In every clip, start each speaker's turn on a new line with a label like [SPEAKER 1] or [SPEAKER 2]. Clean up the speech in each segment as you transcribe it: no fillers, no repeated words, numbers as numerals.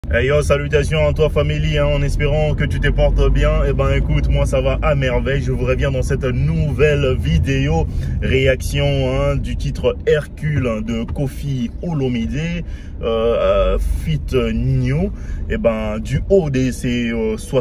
[SPEAKER 1] Hey yo, salutations à toi famille, en espérant que tu te portes bien. Eh ben écoute, moi ça va à merveille. Je vous reviens dans cette nouvelle vidéo réaction du titre Hercule de Koffi Olomide feat Ninho. Eh ben du haut de ses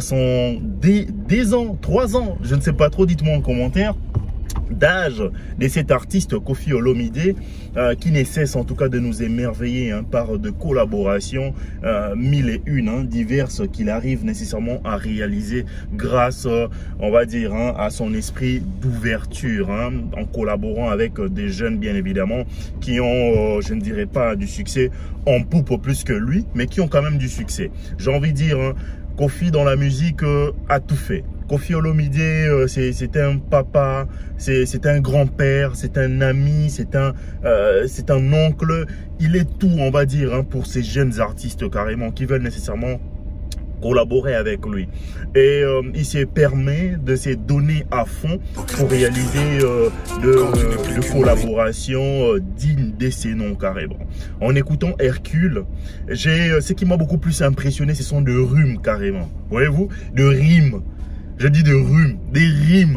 [SPEAKER 1] 70 ans, 3 ans, je ne sais pas trop, dites-moi en commentaire, d'âge de cet artiste Koffi Olomide qui ne cesse en tout cas de nous émerveiller par de collaborations mille et une diverses qu'il arrive nécessairement à réaliser grâce on va dire à son esprit d'ouverture en collaborant avec des jeunes bien évidemment qui ont je ne dirais pas du succès en poupe plus que lui, mais qui ont quand même du succès. J'ai envie de dire Koffi dans la musique a tout fait. Koffi Olomide, c'est un papa, c'est un grand-père, c'est un ami, c'est un oncle. Il est tout, on va dire, pour ces jeunes artistes carrément qui veulent nécessairement collaborer avec lui. Et il se permet de se donner à fond pour réaliser de collaborations dignes de ses noms carrément. En écoutant Hercule, ce qui m'a beaucoup plus impressionné, ce sont de rimes carrément. Voyez-vous, de rimes. Je dis de rimes, des rimes.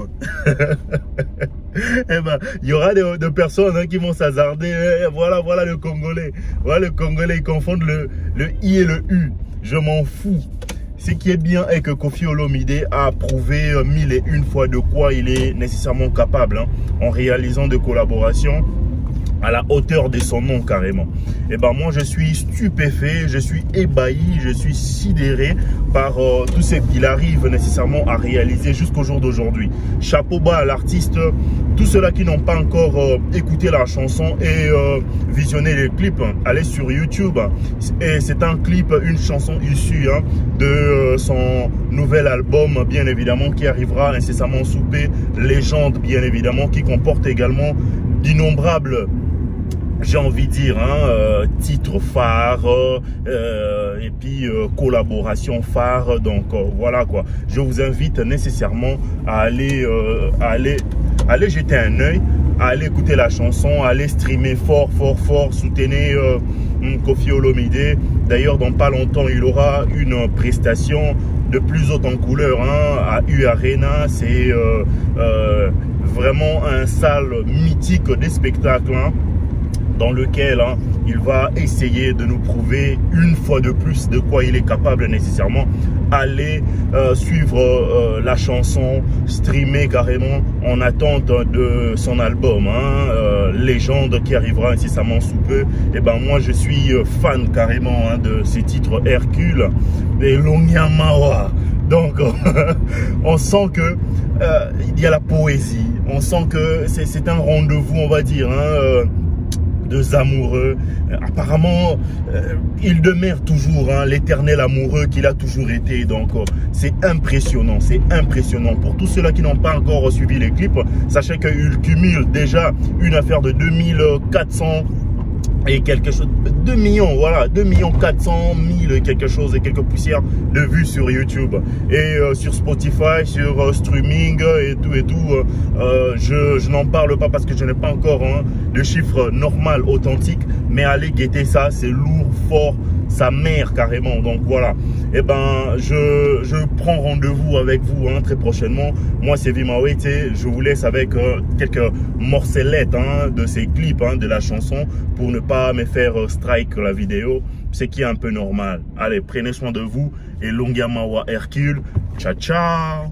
[SPEAKER 1] Eh ben, il y aura des personnes qui vont s'hasarder. Voilà le Congolais. Voilà le Congolais, ils confondent le I et le U. Je m'en fous. Ce qui est bien est que Koffi Olomide a prouvé mille et une fois de quoi il est nécessairement capable en réalisant des collaborations à la hauteur de son nom carrément. Et ben moi je suis stupéfait, je suis ébahi, je suis sidéré par tout ce qu'il arrive nécessairement à réaliser jusqu'au jour d'aujourd'hui. Chapeau bas à l'artiste. Tous ceux-là qui n'ont pas encore écouté la chanson et visionné les clips, allez sur YouTube. Et c'est un clip, une chanson issue de son nouvel album bien évidemment qui arrivera nécessairement sous P, Légende bien évidemment, qui comporte également d'innombrables, j'ai envie de dire, titres phares et puis collaboration phare. Donc voilà quoi. Je vous invite nécessairement à aller jeter un œil, à aller écouter la chanson, à aller streamer fort. Soutenez Koffi Olomide. D'ailleurs, dans pas longtemps, il aura une prestation de plus haute en couleur à U Arena. C'est vraiment un salle mythique des spectacles dans lequel il va essayer de nous prouver une fois de plus de quoi il est capable nécessairement. Allez suivre la chanson, streamer carrément en attente de son album Légende qui arrivera incessamment sous peu. Et ben moi je suis fan carrément de ces titres Hercule et Longnyamawa. Donc on sent que il y a la poésie, on sent que c'est un rendez-vous, on va dire deux amoureux. Apparemment il demeure toujours l'éternel amoureux qu'il a toujours été. Donc c'est impressionnant, c'est impressionnant. Pour tous ceux-là qui n'ont pas encore suivi les clips, sachez qu'il cumule déjà une affaire de 2400 et quelque chose, 2 millions, voilà, 2 400 000 quelque chose et quelques poussières de vues sur YouTube et sur Spotify, sur streaming et tout je n'en parle pas parce que je n'ai pas encore de chiffre normal authentique, mais allez guetter ça, c'est lourd, fort, sa mère carrément. Donc voilà, et ben je prends rendez-vous avec vous très prochainement. Moi c'est Vimawete, je vous laisse avec quelques morcelettes de ces clips de la chanson pour ne pas me faire strike la vidéo, ce qui est un peu normal. Allez, prenez soin de vous et Longnyamawa Hercule. Ciao ciao.